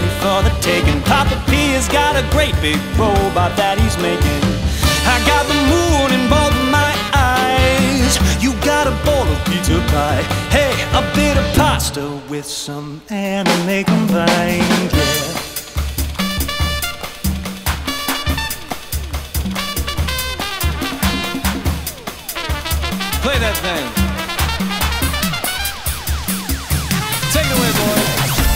ready for the taking. Papa P has got a great big robot that he's making. I got the moon in both of my eyes. You got a bowl of pizza pie. Hey, a bit of pasta with some anime combined, yeah. Play that thing. Take it away, boy.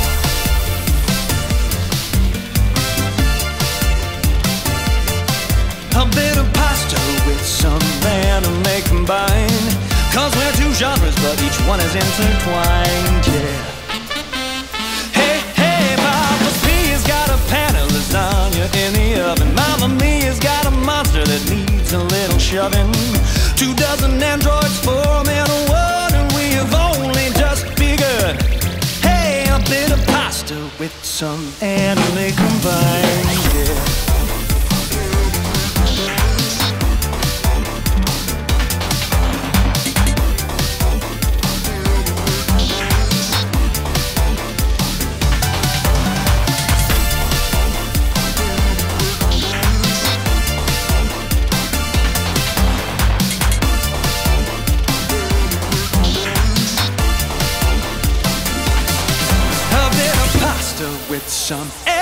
A bit of pasta with some anime combined. Cause we're two genres, but each one is intertwined, yeah. Hey, hey, Papa P has got a pan of lasagna in the oven. Mama Mia's got a monster that needs a little shoving. 24 androids form in one, and we have only just begun. Hey, a bit of pasta with some anime combined, yeah. With some